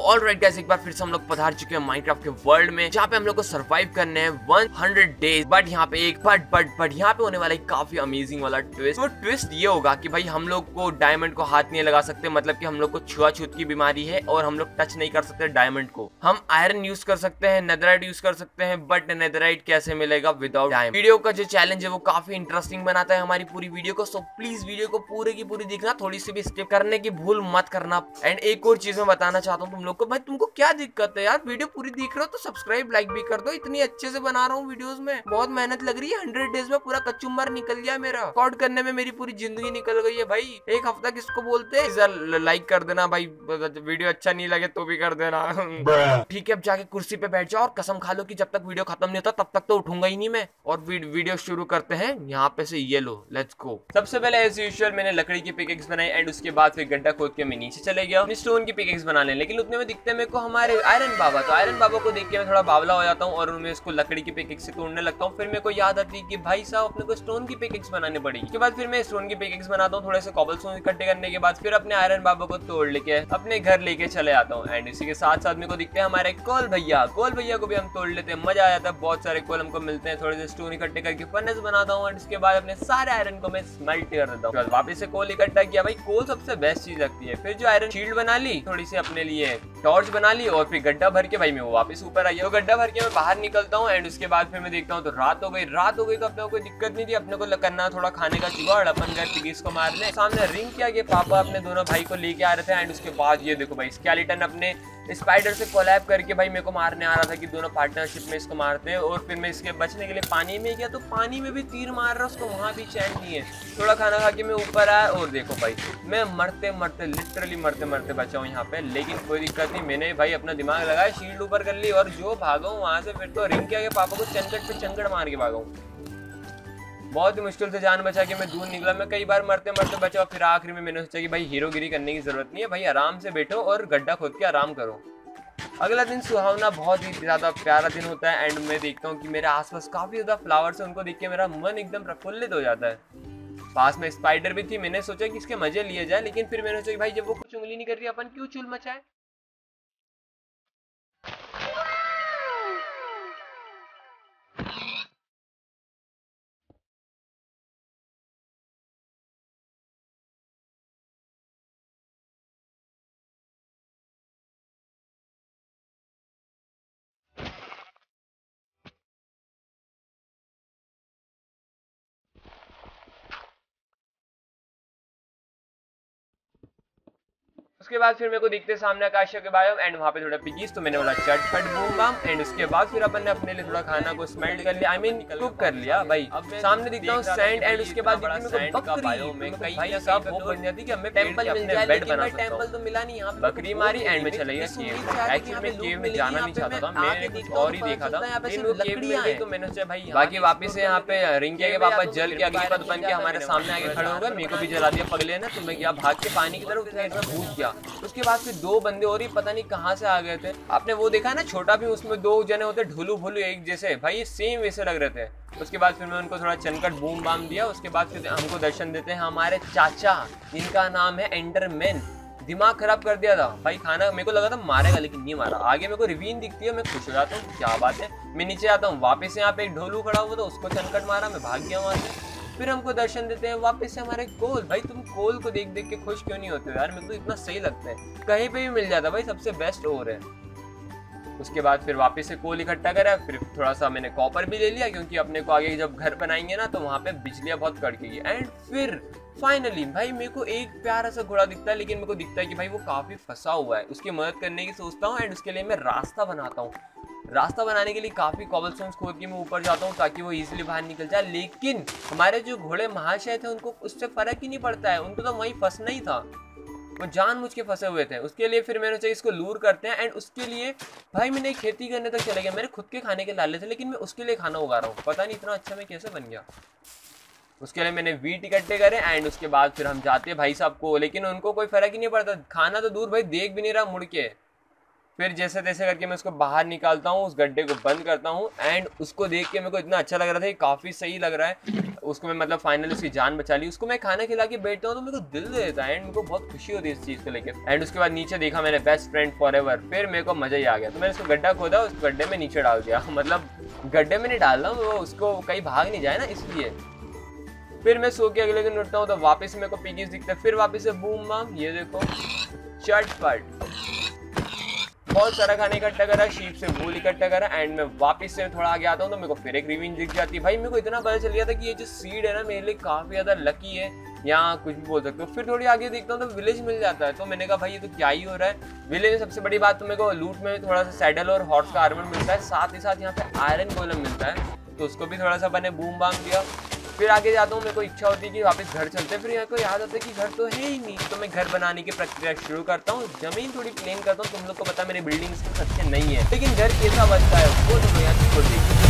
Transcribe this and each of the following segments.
Alright guys, एक बार फिर से हम लोग पधार चुके हैं माइनक्राफ्ट के वर्ल्ड में, जहाँ पे हम लोग को सरवाइव करने हैं 100 डेज। बट यहाँ पे एक बट यहाँ पे होने वाला एक काफी अमेजिंग वाला ट्विस्ट। वो ट्विस्ट ये होगा कि भाई हम लोग को डायमंड को हाथ नहीं लगा सकते, मतलब कि हम लोग को छुआछूत की बीमारी है और हम लोग टच नहीं कर सकते डायमंड को। हम आयरन यूज कर सकते हैं, नेदरराइट यूज कर सकते हैं, बट नेदरराइट कैसे मिलेगा विदाउट डायमंड। वीडियो का जो चैलेंज है वो काफी इंटरेस्टिंग बनाता है हमारी पूरी वीडियो को। सो प्लीज वीडियो को पूरे की पूरी देखना, थोड़ी सी भी स्किप करने की भूल मत करना। एंड एक और चीज मैं बताना चाहता हूँ तुम लोग को, भाई तुमको क्या दिक्कत है यार, वीडियो पूरी देख रहे हो तो सब्सक्राइब लाइक भी कर दो। इतनी अच्छे से बना रहा हूँ वीडियोस में, बहुत मेहनत लग रही है। 100 डेज में पूरा कचुम्बर निकल गया मेरा, रिकॉर्ड करने में मेरी पूरी जिंदगी निकल गई है भाई। एक हफ्ता किसको बोलते हैं। लाइक कर देना भाई, वीडियो अच्छा नहीं लगे तो भी कर देना। ठीक है, अब जाके कुर्सी पे बैठ जाओ और कसम खा लो कि जब तक वीडियो खत्म नहीं होता तब तक तो उठूंगा ही नहीं मैं। और वीडियो शुरू करते हैं यहाँ पे से, ये लो लेट्स गो। सबसे पहले एज यूजुअल मैंने लकड़ी की पिकेक्स बनाई एंड उसके बाद फिर गड्ढा खोद के मैं नीचे चले गया स्टोन की पिकेक्स बनाने। लेकिन उतने में दिखते मेरे को हमारे आयरन बाबा, तो आयरन बाबा को देख के मैं थोड़ा बावला हो जाता हूँ और उनमें इसको लकड़ी की पिकेक्स से तोड़ने लगता हूँ। फिर मेरे को याद आती है कि भाई साहब अपने को स्टोन की पिकेक्स बनानी पड़ेगी। उसके बाद फिर मैं स्टोन की पिकेक्स बनाता हूँ, थोड़े से कॉबलस्टोन इकट्ठे करने के बाद फिर अपने आयरन बाबा को तोड़ लेके अपने घर लेके चले आता हूँ। एंड इसी के साथ साथ मेरे को दिखते हैं हमारे कोल भैया को भी हम तोड़ लेते हैं, मजा आ जाता है। बहुत सारे कोल हमको मिलते हैं, थोड़े से स्टोन इकट्ठे करके फर्नेस बनाता हूँ। इसके बाद अपने सारे आयरन को मैं स्मेल्ट कर देता हूँ। वापस से कोल इकट्ठा किया, भाई कोल सबसे बेस्ट चीज लगती है। फिर जो आयरन शील्ड बना ली, थोड़ी सी अपने लिए टॉर्च बना ली और फिर गड्ढा भर के भाई मैं वो वापस ऊपर आई। तो गड्ढा भर के मैं बाहर निकलता हूँ एंड उसके बाद फिर मैं देखता हूँ तो रात हो गई तो अपने को कोई दिक्कत नहीं थी। अपने को करना थोड़ा खाने का जुगाड़, अपन गए पिगीज को मारने। सामने रिंग किया कि पापा अपने दोनों भाई को लेके आ रहे थे। एंड उसके बाद ये देखो भाई स्केलेटन अपने स्पाइडर से कोलैब करके भाई मेरे को मारने आ रहा था कि दोनों पार्टनरशिप में इसको मारते हैं। और फिर मैं इसके बचने के लिए पानी में गया तो पानी में भी तीर मार रहा, उसको वहां भी चैन नहीं है। थोड़ा खाना खा के मैं ऊपर आया और देखो भाई मैं मरते लिटरली मरते बचा हूँ यहाँ पे। लेकिन कोई दिक्कत नहीं, मैंने भाई अपना दिमाग लगाया, शील्ड ऊपर कर ली और जो भागा हूँ वहां से। फिर तो रिंग किया के पापा को चंकट पे चंकट मार के भागा हूँ। बहुत ही मुश्किल से जान बचा के मैं दूर निकला। मैं कई बार मरते बचा। फिर आखिर में मैंने सोचा कि भाई हीरोगिरी करने की जरूरत नहीं है, भाई आराम से बैठो और गड्ढा खोद के आराम करो। अगला दिन सुहावना, बहुत ही ज्यादा प्यारा दिन होता है। एंड मैं देखता हूँ कि मेरे आसपास काफी ज्यादा फ्लावर्स है, उनको देख के मेरा मन एकदम प्रफुल्लित हो जाता है। पास में स्पाइडर भी थी, मैंने सोचा कि इसके मजे लिए जाए। लेकिन फिर मैंने सोचा कि भाई जब वो कुछ उंगली नहीं कर रही अपन क्यों चुल मचाए। उसके बाद फिर मेरे को दिखते सामने आकाशिया के बायोम एंड वहाँ पे थोड़ा पिगीज, तो मैंने बोला चटपट बूम बम। एंड उसके बाद फिर अपन ने अपने लिए थोड़ा खाना को स्मेल्ट कर लिया, आई मीन कुक कर लिया भाई। सामने दिखता हूँ सैंड एंड उसके बाद दिखती मेरे को बकरी। भाई सब वो बन जाती कि हमें टेंपल मिल जाए, लेकिन मैं टेंपल तो मिला नहीं। यहाँ बकरी मारी एंड में चला गया केव। एक्चुअली मैं केव में जाना नहीं चाहता था, मैंने कुछ और ही देखा था। लेकिन वो केव में गई तो मैंने सोचा भाई बाकी वापस से यहाँ पे रिंकिया के पापा जल के अग्निपथ बन के हमारे सामने आके खड़े हो गए। मेरे को भी जला दिया पगले ने, तो मैं गया भाग के पानी की तरफ भूल गया। उसके बाद दो बंदे और ही पता नहीं कहां से आ गए थे। आपने वो देखा ना छोटा भी, उसमें दो जने होते ढुलू भुलू एक जैसे, भाई ये सेम वैसे लग रहे थे। उसके बाद फिर मैं उनको थोड़ा चनकट बूम बाम दिया। उसके बाद फिर हमको दर्शन देते हैं हमारे चाचा, जिनका नाम है एंडरमैन। दिमाग खराब कर दिया था भाई, खाना मेरे को लगा था मारेगा लेकिन नहीं मारा। आगे मेरे को रिवीन दिखती है, मैं खुश हो जाता हूँ, क्या बात है। मैं नीचे आता हूँ, वापस यहाँ पे एक ढोलू खड़ा हुआ था, उसको चनकट मारा, मैं भाग गया वहां से। फिर हमको दर्शन देते हैं वापस से हमारे कोल। भाई तुम कोल को देख के खुश क्यों नहीं होते यार, मेरे को इतना सही लगता है, कहीं पे भी मिल जाता भाई, सबसे बेस्ट और है। उसके बाद फिर वापस से कोल इकट्ठा करा, फिर थोड़ा सा मैंने कॉपर भी ले लिया क्योंकि अपने को आगे जब घर बनाएंगे ना तो वहाँ पे बिजलियाँ बहुत कड़केगी। एंड फिर फाइनली भाई मेरे को एक प्यारा सा घोड़ा दिखता है, लेकिन मेरे को दिखता है कि भाई वो काफी फंसा हुआ है, उसकी मदद करने की सोचता हूँ। एंड उसके लिए मैं रास्ता बनाता हूँ। रास्ता बनाने के लिए काफी कॉबलस्टोन्स खोद के मैं ऊपर जाता हूँ ताकि वो इजीली बाहर निकल जाए। लेकिन हमारे जो घोड़े महाशय थे उनको उससे फर्क ही नहीं पड़ता है, उनको तो वहीं फंसना ही था, वो जानबूझ के फंसे हुए थे। उसके लिए फिर मैंने सोचा इसको लूर करते हैं। एंड उसके लिए भाई मैंने खेती करने तक चले गया, मेरे खुद के खाने के लाले थे लेकिन मैं उसके लिए खाना उगा रहा हूँ, पता नहीं इतना अच्छा मैं कैसे बन गया। उसके लिए मैंने वीट इकट्ठे करे एंड उसके बाद फिर हम जाते हैं भाई साहब को, लेकिन उनको कोई फर्क ही नहीं पड़ता, खाना तो दूर भाई देख भी नहीं रहा मुड़ के। फिर जैसे तैसे करके मैं उसको बाहर निकालता हूँ, उस गड्ढे को बंद करता हूँ एंड उसको देख के मेरे को इतना अच्छा लग रहा था, काफी सही लग रहा है। उसको मैं मतलब फाइनली उसकी जान बचा ली। उसको मैं खाना खिला के बैठता हूँ तो मेरे को दिल दे देता है एंड मेरे को बहुत खुशी होती है इस चीज को लेकर। एंड उसके बाद नीचे देखा मैंने बेस्ट फ्रेंड फॉर एवर, फिर मेरे को मजा ही आ गया। तो मैंने उसको गड्ढा खोदा, उस गड्ढे में नीचे डाल दिया। मतलब गड्ढे में नहीं डाल रहा हूँ, वो उसको कहीं भाग नहीं जाए ना इसलिए। फिर मैं सो के अगले दिन उठता हूँ तो वापस मेरे को पिगीज दिखता है, फिर वापस से बूम बाम, ये देखो चटपट बहुत सारा खाना इकट्ठा करा, शीप से वूल इकट्ठा करा एंड मैं वापस से थोड़ा आगे आता हूँ तो मेरे को फिर एक रिवीन दिख जाती है। भाई मेरे को इतना पता चल गया था कि ये जो सीड है ना मेरे लिए काफी ज्यादा लकी है, यहाँ कुछ भी बोल सकते हो। फिर थोड़ी आगे देखता हूँ तो विलेज मिल जाता है, तो मैंने कहा भाई ये तो क्या ही हो रहा है। विलेज में सबसे बड़ी बात तो मेरे को लूट में थोड़ा सा सैडल और हॉर्स का आर्मर मिलता है, साथ ही साथ यहाँ पे आयरन गोलम मिलता है, तो उसको भी थोड़ा सा मैंने बूम बाम दिया। फिर आगे जाता हूँ, मेरे को इच्छा होती है कि वापस घर चलते हैं। फिर यहाँ को याद आता है कि घर तो है ही नहीं, तो मैं घर बनाने की प्रक्रिया शुरू करता हूँ। जमीन थोड़ी प्लेन करता हूँ, तुम लोग को पता मेरी बिल्डिंग्स अच्छे नहीं है, लेकिन घर कैसा बनता है वो तो यहाँ छोड़ दीजिए।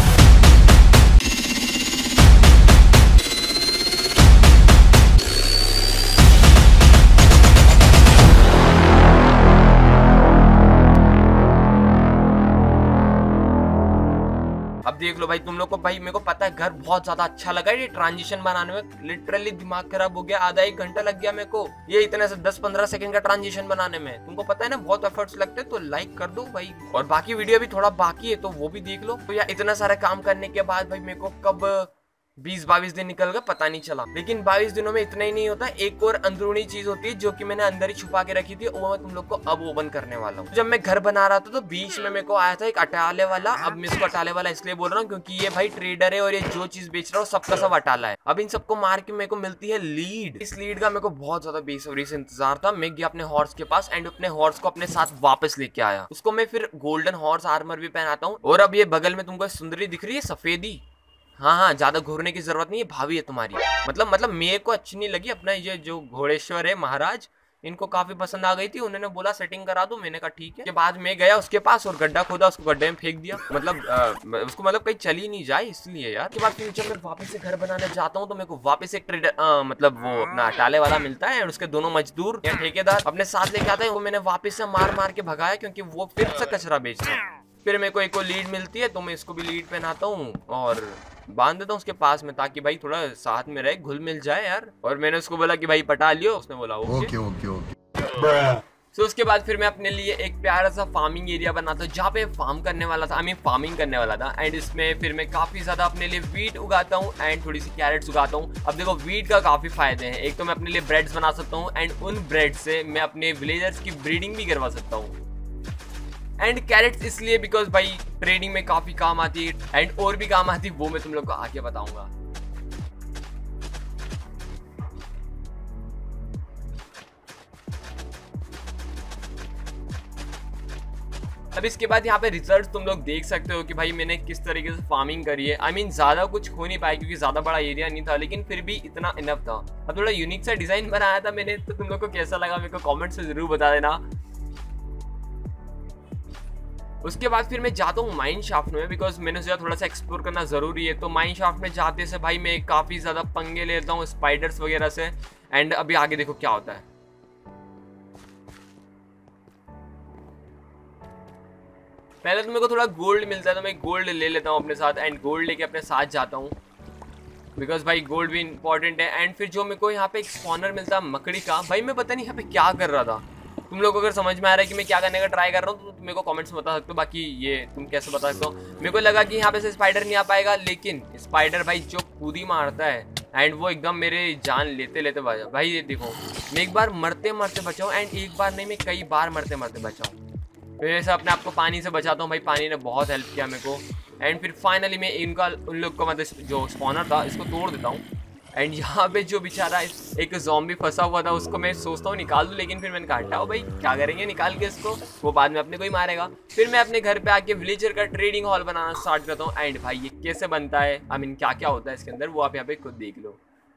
अब देख लो भाई तुम लोग को, भाई मेरे को पता है घर बहुत ज्यादा अच्छा लगा है। ये ट्रांजिशन बनाने में लिटरली दिमाग खराब हो गया, आधा एक घंटा लग गया मेरे को ये इतने से 10-15 सेकंड का ट्रांजिशन बनाने में। तुमको पता है ना बहुत एफर्ट्स लगते हैं, तो लाइक कर दो भाई। और बाकी वीडियो भी थोड़ा बाकी है तो वो भी देख लो। तो यार इतना सारा काम करने के बाद भाई मेरे को कब 20-22 दिन निकल गए पता नहीं चला। लेकिन 22 दिनों में इतना ही नहीं होता, एक और अंदरूनी चीज होती है जो कि मैंने अंदर ही छुपा के रखी थी, वो मैं तुम लोग को अब ओपन करने वाला हूँ। जब मैं घर बना रहा था तो बीच में मेरे को आया था एक अटाले वाला। अब मैं इसको अटाले वाला इसलिए बोल रहा हूँ क्योंकि ये भाई ट्रेडर है और ये जो चीज बेच रहा है सबका सब अटाला है। अब इन सबको मार के मेरे को मिलती है लीड। इस लीड का मेरे को बहुत ज्यादा बेसब्री से इंतजार था। मैं गया अपने हॉर्स के पास एंड अपने हॉर्स को अपने साथ वापस लेके आया। उसको मैं फिर गोल्डन हॉर्स आर्मर भी पहनाता हूँ। और अब ये बगल में तुमको सुंदरी दिख रही है सफेदी, हाँ ज्यादा घूरने की जरूरत नहीं है, भाभी है तुम्हारी। मतलब मेरे को अच्छी नहीं लगी। अपना ये जो घोड़ेश्वर है महाराज, इनको काफी पसंद आ गई थी, उन्होंने बोला सेटिंग करा दो, मैंने कहा ठीक है। के बाद मैं गया उसके पास और गड्ढा खोदा, उसको गड्ढे में फेंक दिया। उसको कहीं चली नहीं जाए इसलिए यार। के बाद फिर जब मैं वापस से घर बनाने जाता हूँ तो मेरे को वापस एक ट्रेडर वो अपना अटाले वाला मिलता है और उसके दोनों मजदूर या ठेकेदार अपने साथ लेके आते हैं। वो मैंने वापस से मार के भगाया क्योंकि वो फिर से कचरा बेचता है। फिर मेरे को एक और लीड मिलती है तो मैं इसको भी लीड पहनाता हूँ और बांध देता हूँ उसके पास में, ताकि भाई थोड़ा साथ में रहे, घुल मिल जाए यार। और मैंने उसको बोला कि भाई पटा लियो, उसने बोला ओके। तो उसके बाद फिर मैं अपने लिए एक प्यारा सा फार्मिंग एरिया बनाता हूँ जहाँ पे फार्म करने वाला था, फार्मिंग करने वाला था। एंड इसमें फिर मैं काफी ज्यादा अपने लिए वीट उगाता हूँ एंड थोड़ी सी कैरेट्स उगाता हूँ। अब देखो वीट का काफी फायदे हैं, एक तो मैं अपने लिए ब्रेड्स बना सकता हूँ एंड उन ब्रेड से मैं अपने विलेजर्स की ब्रीडिंग भी करवा सकता हूँ। एंड कैरेट्स इसलिए बिकॉज भाई ट्रेडिंग में काफी काम आती है एंड और भी काम आती है, वो मैं तुम लोग को आगे बताऊंगा। अब इसके बाद यहाँ पे रिजल्ट तुम लोग देख सकते हो कि भाई मैंने किस तरीके से फार्मिंग करी है। ज्यादा कुछ हो नहीं पाया क्योंकि ज्यादा बड़ा एरिया नहीं था, लेकिन फिर भी इतना इनफ था। अब थोड़ा यूनिक सा डिजाइन बनाया था मैंने, तो तुम लोग को कैसा लगा मेरे को कमेंट से जरूर बता देना। उसके बाद फिर मैं जाता हूँ माइन शाफ्ट में, बिकॉज मैंने सोचा थोड़ा सा एक्सप्लोर करना जरूरी है। तो माइन शाफ्ट में जाते से भाई मैं काफी ज्यादा पंगे लेता हूँ स्पाइडर्स वगैरह से। एंड अभी आगे देखो क्या होता है। पहले तो मेरे को थोड़ा गोल्ड मिलता है तो मैं गोल्ड ले लेता हूँ अपने साथ एंड गोल्ड लेके अपने साथ जाता हूँ, बिकॉज भाई गोल्ड भी इंपॉर्टेंट है। एंड फिर जो मेरे को यहाँ पे एक स्पॉनर मिलता है मकड़ी का, भाई मैं पता नहीं यहाँ पे क्या कर रहा था। तुम लोग अगर समझ में आ रहा है कि मैं क्या करने का ट्राई कर रहा हूँ तो तुम मेरे को कमेंट्स में बता सकते हो। बाकी ये तुम कैसे बता सकते हो। मेरे को लगा कि यहाँ पे से स्पाइडर नहीं आ पाएगा, लेकिन स्पाइडर भाई जो कूदी मारता है एंड वो एकदम मेरे जान लेते लेते बचा। भाई ये देखो मैं एक बार मरते मरते बचाऊँ एंड एक बार नहीं मैं कई बार मरते मरते बचाऊँ। फिर ऐसा अपने आप को पानी से बचाता हूँ, भाई पानी ने बहुत हेल्प किया मेरे को। एंड फिर फाइनली मैं उन लोग को मतलब जो स्पॉनर था इसको तोड़ देता हूँ। एंड यहाँ पे जो बेचारा एक ज़ॉम्बी फंसा हुआ था उसको मैं सोचता हूँ निकाल दूँ, लेकिन फिर मैंने कहा हटाओ भाई क्या करेंगे निकाल के इसको, वो बाद में अपने को ही मारेगा। फिर मैं अपने घर पे आके विलेजर का ट्रेडिंग हॉल बनाना स्टार्ट करता हूँ। एंड भाई ये कैसे बनता है, क्या क्या होता है इसके अंदर, वो आप यहाँ पे खुद देख लो।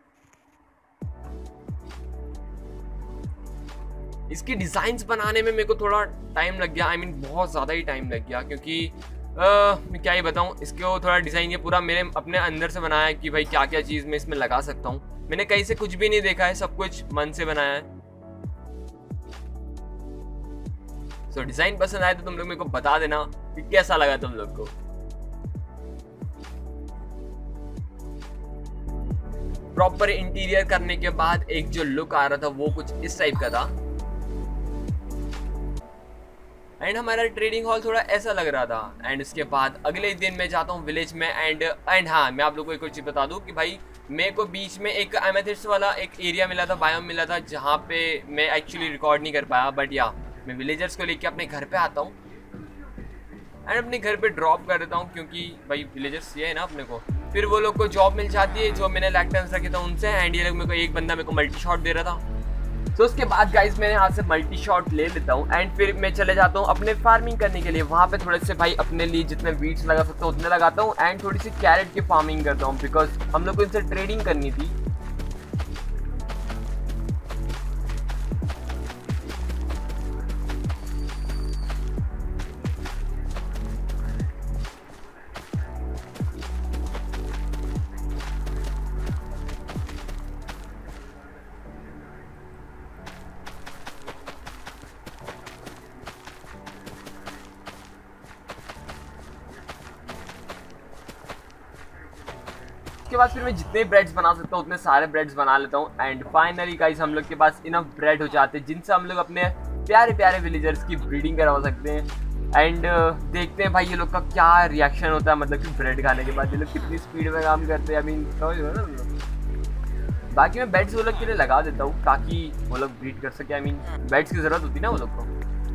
इसकी डिजाइन्स बनाने में मेरे को थोड़ा टाइम लग गया, बहुत ज़्यादा ही टाइम लग गया, क्योंकि मैं क्या ही बताऊँ। इसको थोड़ा डिज़ाइन ये पूरा मेरे अपने अंदर से बनाया है कि भाई क्या क्या चीज़ मैं इसमें लगा सकता हूँ। मैंने कहीं से कुछ भी नहीं देखा है, सब कुछ मन से बनाया है। सो डिजाइन पसंद आए तो तुम लोग मेरे को बता देना कि कैसा लगा तुम लोग को। प्रॉपर इंटीरियर करने के बाद एक जो लुक आ रहा था वो कुछ इस टाइप का था। एंड हमारा ट्रेडिंग हॉल थोड़ा ऐसा लग रहा था। एंड उसके बाद अगले दिन मैं जाता हूँ विलेज में। एंड हाँ, मैं आप लोगों को एक और चीज बता दूं कि भाई मेरे को बीच में एक एमेथिस्ट वाला एक एरिया मिला था, बायोम मिला था, जहाँ पे मैं एक्चुअली रिकॉर्ड नहीं कर पाया। बट या मैं विलेजर्स को लेके अपने घर पे आता हूँ एंड अपने घर पे ड्रॉप कर देता हूँ, क्योंकि भाई विलेजर्स ये है ना अपने को। फिर वो लोग को जॉब मिल जाती है जो मैंने लैक्टेंस रखे थे उनसे। एंड ये लोग मेरे को, एक बंदा मेरे को मल्टी शॉट दे रहा था। तो उसके बाद गाइस मैंने यहाँ से मल्टी शॉट ले लेता हूँ एंड फिर मैं चले जाता हूँ अपने फार्मिंग करने के लिए। वहाँ पे थोड़े से भाई अपने लिए जितने वीड्स लगा सकता हूँ उतने लगाता हूँ एंड थोड़ी सी कैरेट की फार्मिंग करता हूँ, बिकॉज हम लोग को इनसे ट्रेडिंग करनी थी। उसके बाद फिर मैं जितने ब्रेड्स बना सकता हूँ उतने सारे ब्रेड्स बना लेता हूँ। एंड फाइनली गाइस हम लोग के पास इनफ ब्रेड हो जाते हैं जिनसे हम लोग अपने प्यारे प्यारे विलेजर्स की ब्रीडिंग करवा सकते हैं। एंड देखते हैं भाई ये लोग का क्या रिएक्शन होता है, मतलब कि ब्रेड खाने के बाद ये लोग कितनी स्पीड में काम करते हैं। आई मीन समझ लो ना। बाकी मैं बेड्स वो लोग के लिए लगा देता हूँ ताकि वो लोग ब्रीड कर सके। आई मीन बेड्स की जरूरत होती है ना वो लोग को।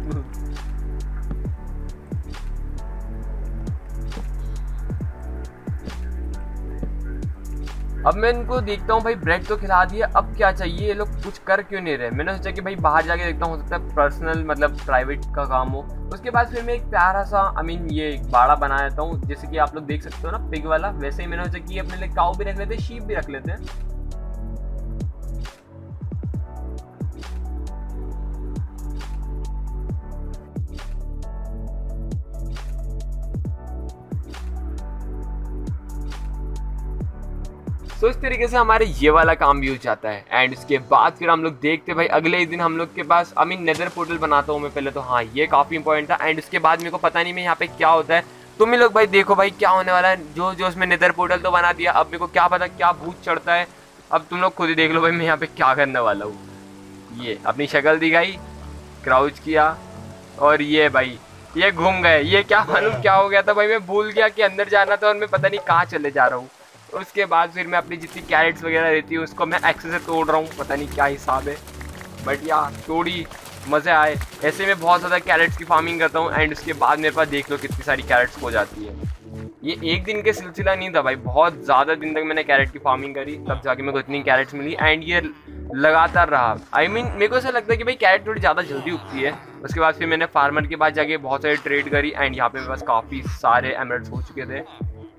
अब मैं इनको देखता हूँ भाई ब्रेड तो खिला दिया, अब क्या चाहिए, ये लोग कुछ कर क्यों नहीं रहे। मैंने सोचा कि भाई बाहर जाके देखता हूँ, हो सकता है पर्सनल मतलब प्राइवेट का काम हो। उसके बाद फिर मैं एक प्यारा सा ये एक बाड़ा बना देता हूँ, जैसे कि आप लोग देख सकते हो ना पिग वाला। वैसे ही मैंने सोचा कि अपने लिए काऊ भी रख लेते हैं, शीप भी रख लेते हैं। तो इस तरीके से हमारे ये वाला काम भी हो जाता है। एंड उसके बाद फिर हम लोग देखते भाई अगले ही दिन हम लोग के पास नेदर पोर्टल बनाता हूँ मैं पहले तो। हाँ ये काफ़ी इंपॉर्टेंट था। एंड उसके बाद मेरे को पता नहीं मैं यहाँ पे क्या होता है, तुम ही लोग भाई देखो भाई क्या होने वाला है। जो जो उसमें नेदर पोर्टल तो बना दिया, अब मेरे को क्या पता क्या भूत चढ़ता है। अब तुम लोग खुद ही देख लो भाई मैं यहाँ पे क्या करने वाला हूँ। ये अपनी शक्ल दिखाई, क्राउच किया और ये भाई ये घूम गए। ये क्या मालूम क्या हो गया था भाई, मैं भूल गया कि अंदर जाना था और मैं पता नहीं कहाँ चले जा रहा हूँ। उसके बाद फिर मैं अपनी जितनी कैरेट्स वगैरह रहती है उसको मैं एक्सेस से तोड़ रहा हूँ, पता नहीं क्या हिसाब है। बट यार थोड़ी मज़े आए। ऐसे में बहुत ज़्यादा कैरेट्स की फार्मिंग करता हूँ। एंड उसके बाद मेरे पास देख लो कितनी सारी कैरेट्स हो जाती है। ये एक दिन के सिलसिला नहीं था भाई, बहुत ज़्यादा दिन तक मैंने कैरेट की फार्मिंग करी, तब जाके मेरे को इतनी कैरेट्स मिली। एंड ये लगातार रहा। आई मीन मेरे को ऐसा लगता है कि भाई कैरेट थोड़ी ज़्यादा जल्दी उगती है। उसके बाद फिर मैंने फार्मर के पास जाके बहुत सारी ट्रेड करी। एंड यहाँ पे मेरे पास काफ़ी सारे एमरल्ड्स हो चुके थे।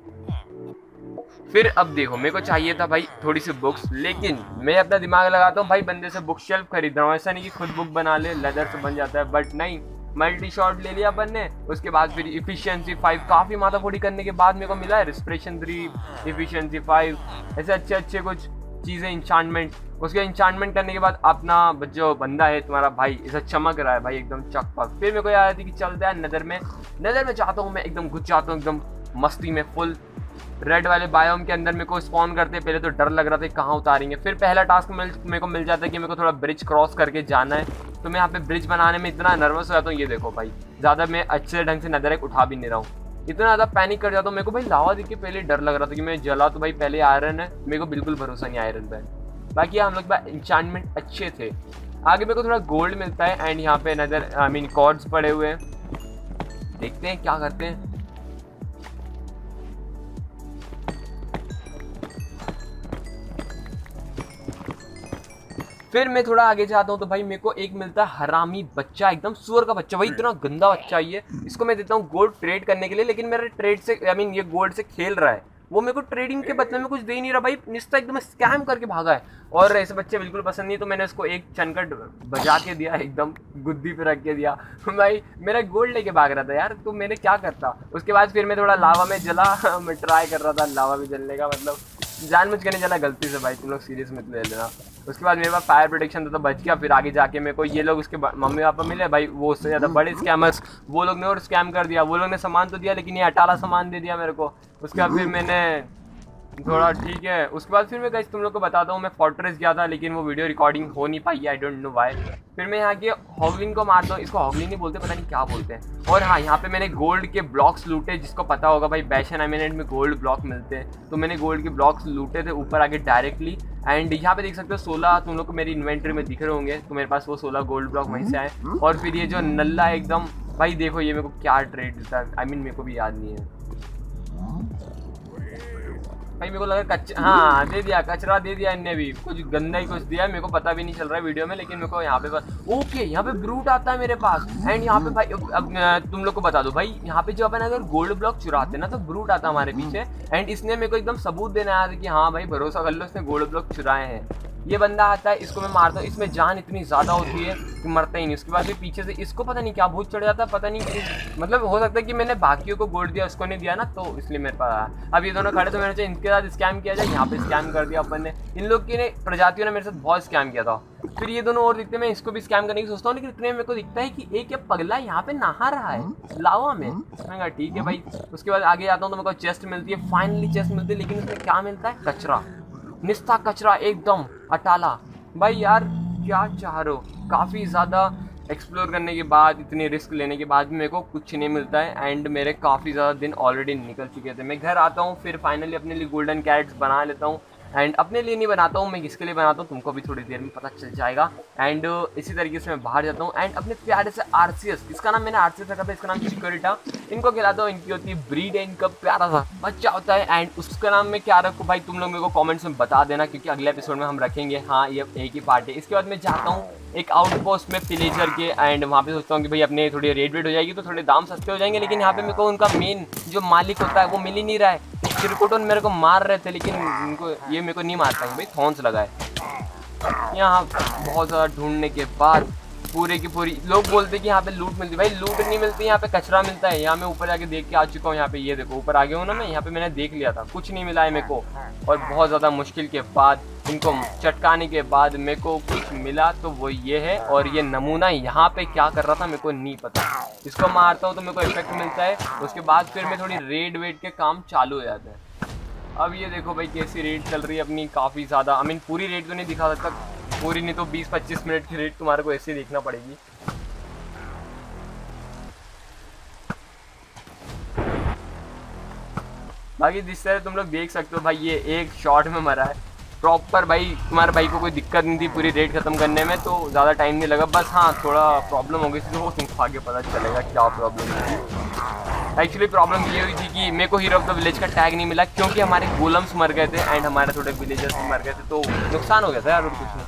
फिर अब देखो मेरे को चाहिए था भाई थोड़ी सी बुक्स, लेकिन मैं अपना दिमाग लगाता हूँ भाई बंदे से बुक शेल्फ खरीद रहा हूँ। ऐसा नहीं कि खुद बुक बना ले, लेदर से बन जाता है। बट नहीं, मल्टी शॉट ले लिया अपन ने। उसके बाद फिर इफिशियंसी 5 काफ़ी माथाफोड़ी करने के बाद मेरे को मिला है रिस्पिरेशन 3, इफिशियंसी 5, ऐसे अच्छे अच्छे कुछ चीज़ें, इंचांटमेंट। उसके इंचांटमेंट करने के बाद अपना जो बंदा है तुम्हारा भाई ऐसा चमक रहा है भाई एकदम चकपक। फिर मेरे को याद आती कि चलते हैं नदर में चाहता हूँ मैं एकदम घुस जाता हूँ एकदम मस्ती में फुल। रेड वाले बायोम के अंदर मेरे को स्पॉन करते पहले तो डर लग रहा था कहाँ उतारेंगे। फिर पहला टास्क मेरे को मिल जाता है कि मेरे को थोड़ा ब्रिज क्रॉस करके जाना है। तो मैं यहाँ पे ब्रिज बनाने में इतना नर्वस हो जाता हूँ, ये देखो भाई ज़्यादा मैं अच्छे ढंग से नदर एक उठा भी नहीं रहा हूँ, इतना ज़्यादा पैनिक कर जाता हूँ। मेरे को भाई लावा देख के पहले डर लग रहा था कि मैं जला तो भाई पहले आयरन है, मेरे को बिल्कुल भरोसा नहीं आयरन पे। बाकी हम लोग के पास इंचांटमेंट अच्छे थे। आगे मेरे को थोड़ा गोल्ड मिलता है। एंड यहाँ पे नदर कॉर्ड्स पड़े हुए हैं, देखते हैं क्या करते हैं। फिर मैं थोड़ा आगे जाता हूँ तो भाई मेरे को एक मिलता है हरामी बच्चा, एकदम सुअर का बच्चा भाई, इतना गंदा बच्चा ये। इसको मैं देता हूँ गोल्ड ट्रेड करने के लिए, लेकिन मेरे ट्रेड से ये गोल्ड से खेल रहा है। वो मेरे को ट्रेडिंग के बदले में कुछ दे ही नहीं रहा भाई, निस्ता एकदम स्कैम करके भागा है। और ऐसे बच्चे बिल्कुल पसंद नहीं, तो मैंने उसको एक चनकट बजा के दिया, एकदम गुद्दी पे रख के दिया। भाई मेरा गोल्ड लेके भाग रहा था यार, तो मैंने क्या करता। उसके बाद फिर मैं थोड़ा लावा में जला मैं ट्राई कर रहा था लावा में जलने का, मतलब जानबूझ के नहीं चला, गलती से भाई, तुम लोग सीरियस मत ले लेना। उसके बाद मेरे पास फायर प्रोटेक्शन था तो बच गया। फिर आगे जाके मेरे को ये लोग उसके मम्मी पापा मिले भाई, वो उससे ज़्यादा बड़े स्कैमर्स, वो लोग ने और स्कैम कर दिया। वो लोग ने सामान तो दिया लेकिन ये अटाला सामान दे दिया मेरे को। उसके बाद फिर मैंने थोड़ा ठीक है, उसके बाद फिर मैं गाइस तुम लोग को बताता हूँ, मैं फोर्ट्रेस गया था लेकिन वो वीडियो रिकॉर्डिंग हो नहीं पाई, आई डोंट नो व्हाई। फिर मैं यहाँ के हॉगलिन को मारता हूँ, इसको हॉगलिन नहीं बोलते, पता नहीं क्या बोलते हैं। और हाँ, यहाँ पे मैंने गोल्ड के ब्लॉक्स लूटे, जिसको पता होगा भाई बैशन एमिनेंट में गोल्ड ब्लॉक मिलते हैं, तो मैंने गोल्ड के ब्लॉक्स लूटे थे ऊपर आगे डायरेक्टली। एंड यहाँ पे देख सकते हो 16 तुम लोग को मेरी इन्वेंटरी में दिख रहे होंगे, तो मेरे पास वो 16 गोल्ड ब्लॉक वहीं से आए। और फिर ये जो नल्ला है एकदम भाई, देखो ये मेरे को क्या ट्रेड देता है, आई मीन मेरे को भी याद नहीं है भाई, मेरे को लगा कच्चा, हाँ दे दिया, कचरा दे दिया इनने भी, कुछ गंदा ही कुछ दिया, मेरे को पता भी नहीं चल रहा है वीडियो में, लेकिन मेरे को यहाँ पे बस ओके, यहाँ पे ब्रूट आता है मेरे पास। एंड यहाँ पे भाई अब तुम लोग को बता दो भाई, यहाँ पे जो अपन अगर गोल्ड ब्लॉक चुराते ना तो ब्रूट आता हमारे पीछे। एंड इसने मेरे को एकदम सबूत देने आया था कि हाँ भाई भरोसा कर लो, इसने गोल्ड ब्लॉक चुराए हैं। ये बंदा आता है, इसको मैं मारता हूँ, इसमें जान इतनी ज़्यादा होती है कि मरता ही नहीं। उसके बाद फिर पीछे से इसको पता नहीं क्या भूत चढ़ जाता है, पता नहीं, मतलब हो सकता है कि मैंने बाकियों को गोल्ड दिया, उसको नहीं दिया ना, तो इसलिए मेरे पास आया। अब ये दोनों खड़े तो मैंने सोचा इनके साथ स्कैम किया जाए, यहाँ पे स्कैम कर दिया अपन ने। इन लोग की ने प्रजातियों ने मेरे साथ बहुत स्कैम किया था। फिर ये दोनों और दिखते, मैं इसको भी स्कैम करने की सोचता हूँ, लेकिन इतने मेरे को दिखता है कि एक ये पगला यहाँ पे नहा रहा है लावा में। मैंने कहा ठीक है भाई। उसके बाद आगे जाता हूँ तो मेरे को चेस्ट मिलती है, फाइनली चेस्ट मिलती है, लेकिन उसमें क्या मिलता है, कचरा, निस्ता कचरा एकदम अटाला। भाई यार क्या चाह रहे हो, काफ़ी ज़्यादा एक्सप्लोर करने के बाद, इतने रिस्क लेने के बाद भी मेरे को कुछ नहीं मिलता है। एंड मेरे काफ़ी ज़्यादा दिन ऑलरेडी निकल चुके थे। मैं घर आता हूँ, फिर फाइनली अपने लिए गोल्डन कैरेट्स बना लेता हूँ। एंड अपने लिए नहीं बनाता हूँ मैं, किसके लिए बनाता हूँ तुमको भी थोड़ी देर में पता चल जाएगा। एंड इसी तरीके से मैं बाहर जाता हूँ एंड अपने प्यारे से आरसीएस, इसका नाम मैंने आरसीएस रखा था, इसका नाम सिक्योरिटा, इनको खिलाता हूँ। इनकी होती है ब्रीड है, इनका प्यारा सा बच्चा होता है। एंड उसका नाम मैं क्या रखूँ भाई, तुम लोग मेरे को कॉमेंट्स में बता देना, क्योंकि अगले एपिसोड में हम रखेंगे। हाँ ये एक ही पार्ट है। इसके बाद मैं जाता हूँ एक आउटपोस्ट में पिलेजर के, एंड वहाँ पे सोचता हूँ कि भाई अपने थोड़ी रेट वेट हो जाएगी तो थोड़े दाम सस्ते हो जाएंगे। लेकिन यहाँ पे मेरे को उनका मेन जो मालिक होता है वो मिल ही नहीं रहा है। चिरकुटन मेरे को मार रहे थे, लेकिन उनको ये मेरे को नहीं मार पाएंगे भाई, थॉन्स लगा है। यहाँ बहुत ज़्यादा ढूंढने के बाद पूरे की पूरी, लोग बोलते हैं कि यहाँ पे लूट मिलती है, भाई लूट नहीं मिलती, यहाँ पे कचरा मिलता है। यहाँ मैं ऊपर जाके देख के आ चुका हूँ, यहाँ पे ये देखो ऊपर आ गया हूँ ना मैं, यहाँ पे मैंने देख लिया था, कुछ नहीं मिला है मेरे को। और बहुत ज़्यादा मुश्किल के बाद, इनको चटकाने के बाद मेरे को कुछ मिला, तो वो ये है। और ये नमूना यहाँ पे क्या कर रहा था मेरे को नहीं पता। इसको मारता हूँ तो मेरे को इफेक्ट मिलता है, उसके बाद फिर मैं थोड़ी रेड वेट के काम चालू हो जाते हैं। अब ये देखो भाई कैसी रेड चल रही है अपनी, काफ़ी ज़्यादा, आई मीन पूरी रेड तो नहीं दिखा सकता, पूरी नहीं तो 20-25 मिनट की रेड तुम्हारे को ऐसे देखना पड़ेगी। बाकी जिस तरह तुम लोग देख सकते हो भाई, ये एक शॉट में मरा है प्रॉपर भाई। तुम्हारे भाई को कोई दिक्कत नहीं थी पूरी रेड खत्म करने में, तो ज़्यादा टाइम नहीं लगा। बस हाँ थोड़ा प्रॉब्लम हो गई थी, तो वो तुमको आगे पता चलेगा क्या प्रॉब्लम थी। एक्चुअली प्रॉब्लम ये हुई थी कि मेरे को हीरो ऑफ द विलेज का टैग नहीं मिला, क्योंकि हमारे गोलम्स मर गए थे एंड हमारे थोड़े विलेजर्स भी मर गए थे, तो नुकसान हो गया था यार और कुछ नहीं।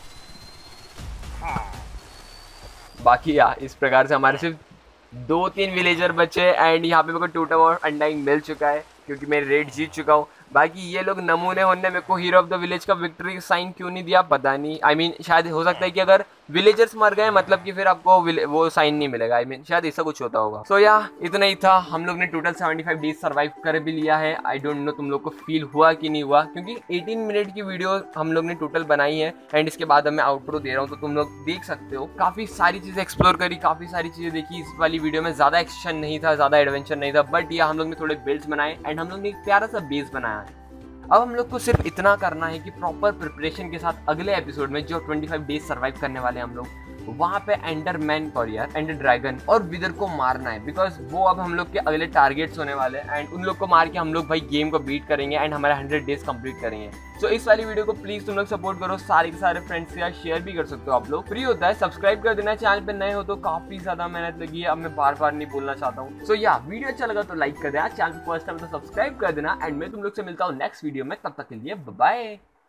बाकी यार इस प्रकार से हमारे सिर्फ 2-3 विलेजर बचे एंड यहाँ पे मेरे को टूटा हुआ अंडाइंग मिल चुका है, क्योंकि मैं रेड जीत चुका हूँ। बाकी ये लोग नमूने होने मेरे को हीरो ऑफ द विलेज का विक्ट्री साइन क्यों नहीं दिया पता नहीं। आई मीन शायद हो सकता है कि अगर विलेजर्स मर गए मतलब कि फिर आपको वो साइन नहीं मिलेगा। आई मीन शायद ऐसा कुछ होता होगा। सो या इतना ही था। हम लोग ने टोटल 75 डेज सर्वाइव कर भी लिया है। आई डोंट नो तुम लोग को फील हुआ कि नहीं हुआ, क्योंकि 18 मिनट की वीडियो हम लोग ने टोटल बनाई है एंड इसके बाद मैं आउटरो दे रहा हूँ, तो तुम लोग देख सकते हो काफ़ी सारी चीज़ें एक्सप्लोर करी, काफ़ी सारी चीज़ें देखी। इस वाली वीडियो में ज़्यादा एक्शन नहीं था, ज़्यादा एडवेंचर नहीं था, बट यह हम लोग ने थोड़े बिल्ड्स बनाए एंड हम लोग ने एक प्यारा सा बेस बनाया है। अब हम लोग को सिर्फ इतना करना है कि प्रॉपर प्रिपरेशन के साथ अगले एपिसोड में जो 25 डेज सर्वाइव करने वाले हैं हम लोग, वहाँ पे एंडरमैन कॉरियर, एंडर ड्रैगन और विदर को मारना है, बिकॉज वो अब हम लोग के अगले टारगेट्स होने वाले हैं एंड उन लोग को मार के हम लोग भाई गेम को बीट करेंगे एंड हमारा 100 डेज कंप्लीट करेंगे। सो इस वाली वीडियो को प्लीज तुम लोग सपोर्ट करो, सारे के सारे फ्रेंड्स के साथ शेयर भी कर सकते हो आप लोग, फ्री होता है। सब्सक्राइब कर देना, चैनल पे नए हो तो काफी ज्यादा मेहनत लगी है, अब मैं बार बार नहीं बोलना चाहता हूँ। सो या वीडियो अच्छा लगा तो लाइक कर देना, चैनल पे फर्स्ट टाइम तो सब्सक्राइब कर देना एंड मैं तुम लोग से मिलता हूँ नेक्स्ट वीडियो में। तब तक के लिए बाय बाय।